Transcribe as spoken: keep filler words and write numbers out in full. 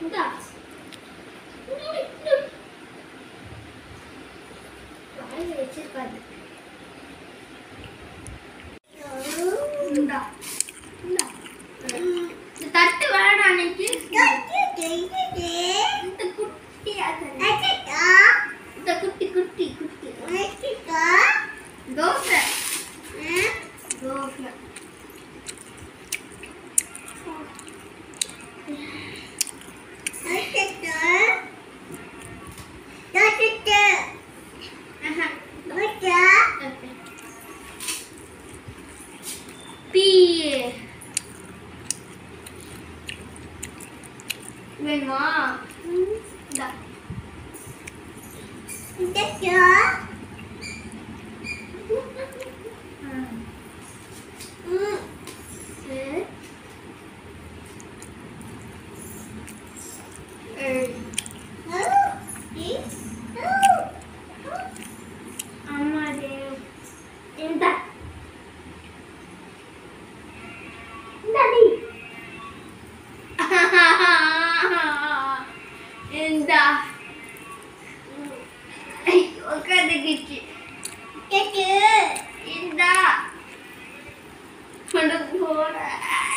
இந்தா வாயில வச்சிருக்காது. இந்தா இந்தா இந்த தட்டு வேணாம் அன்னைக்கு. இந்த குட்டியா இந்த குட்டி குட்டி குட்டி தோசை தோசை வேணுமா? இந்தா Inda. Ayo, kan ada kecil. Kecil. Inda. Mana bola?